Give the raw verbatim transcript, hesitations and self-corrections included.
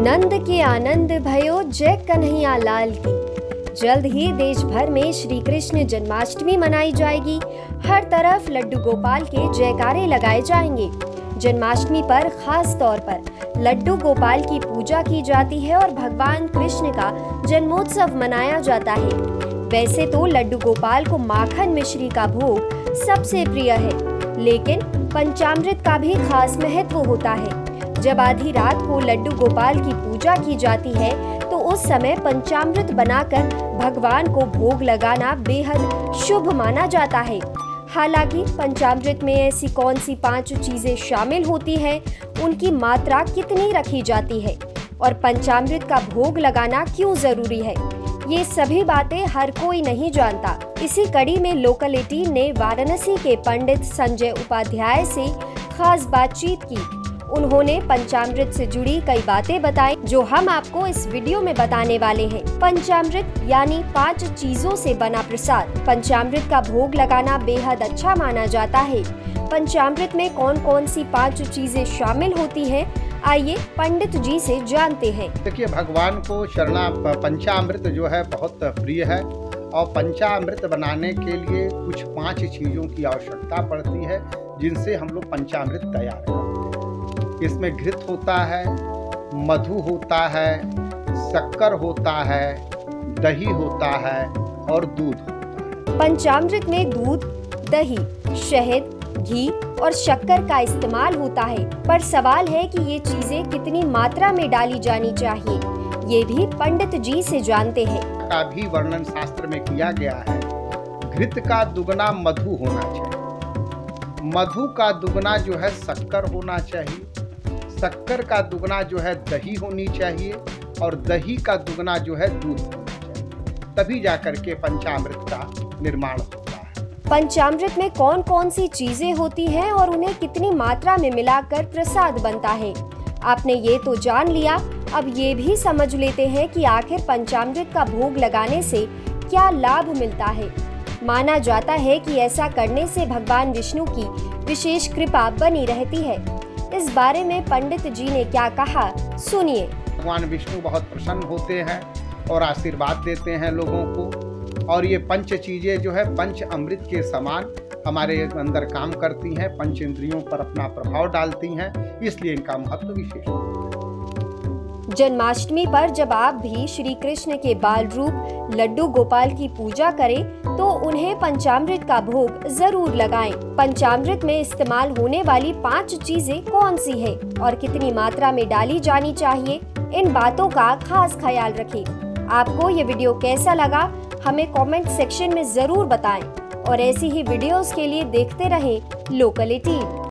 नंद के आनंद भयो जय कन्हैया लाल की। जल्द ही देश भर में श्री कृष्ण जन्माष्टमी मनाई जाएगी। हर तरफ लड्डू गोपाल के जयकारे लगाए जाएंगे। जन्माष्टमी पर खास तौर पर लड्डू गोपाल की पूजा की जाती है और भगवान कृष्ण का जन्मोत्सव मनाया जाता है। वैसे तो लड्डू गोपाल को माखन मिश्री का भोग सबसे प्रिय है, लेकिन पंचामृत का भी खास महत्व होता है। जब आधी रात को लड्डू गोपाल की पूजा की जाती है तो उस समय पंचामृत बनाकर भगवान को भोग लगाना बेहद शुभ माना जाता है। हालांकि पंचामृत में ऐसी कौन सी पांच चीजें शामिल होती हैं, उनकी मात्रा कितनी रखी जाती है और पंचामृत का भोग लगाना क्यों जरूरी है, ये सभी बातें हर कोई नहीं जानता। इसी कड़ी में लोकल एटीन ने वाराणसी के पंडित संजय उपाध्याय से खास बातचीत की। उन्होंने पंचामृत से जुड़ी कई बातें बताई जो हम आपको इस वीडियो में बताने वाले हैं। पंचामृत यानी पांच चीजों से बना प्रसाद। पंचामृत का भोग लगाना बेहद अच्छा माना जाता है। पंचामृत में कौन कौन सी पांच चीजें शामिल होती हैं, आइए पंडित जी से जानते हैं। देखिए, भगवान को शरणा पंचामृत जो है बहुत प्रिय है और पंचामृत बनाने के लिए कुछ पांच चीजों की आवश्यकता पड़ती है जिनसे हम लोग पंचामृत तैयार करते हैं। इसमें घृत होता है, मधु होता है, शक्कर होता है, दही होता है और दूध होता है। पंचामृत में दूध, दही, शहद, घी और शक्कर का इस्तेमाल होता है, पर सवाल है कि ये चीजें कितनी मात्रा में डाली जानी चाहिए, ये भी पंडित जी से जानते हैं। का भी वर्णन शास्त्र में किया गया है। घृत का दुगना मधु होना चाहिए, मधु का दुगना जो है शक्कर होना चाहिए, शक्कर का दुगना जो है दही होनी चाहिए और दही का दुगना जो है दूध होना चाहिए, तभी जाकर के पंचामृत का निर्माण होता है। पंचामृत में कौन कौन सी चीजें होती हैं और उन्हें कितनी मात्रा में मिलाकर प्रसाद बनता है, आपने ये तो जान लिया। अब ये भी समझ लेते हैं कि आखिर पंचामृत का भोग लगाने से क्या लाभ मिलता है। माना जाता है कि ऐसा करने से भगवान विष्णु की विशेष कृपा बनी रहती है। इस बारे में पंडित जी ने क्या कहा, सुनिए। भगवान विष्णु बहुत प्रसन्न होते हैं और आशीर्वाद देते हैं लोगों को, और ये पंच चीजें जो है पंच अमृत के समान हमारे अंदर काम करती हैं, पंच इंद्रियों पर अपना प्रभाव डालती हैं, इसलिए इनका महत्व विशेष है। जन्माष्टमी पर जब आप भी श्री कृष्ण के बाल रूप लड्डू गोपाल की पूजा करें तो उन्हें पंचामृत का भोग जरूर लगाएं। पंचामृत में इस्तेमाल होने वाली पांच चीजें कौन सी है और कितनी मात्रा में डाली जानी चाहिए, इन बातों का खास ख्याल रखें। आपको ये वीडियो कैसा लगा हमें कमेंट सेक्शन में जरूर बताएं और ऐसी ही वीडियोस के लिए देखते रहें लोकल एटीन।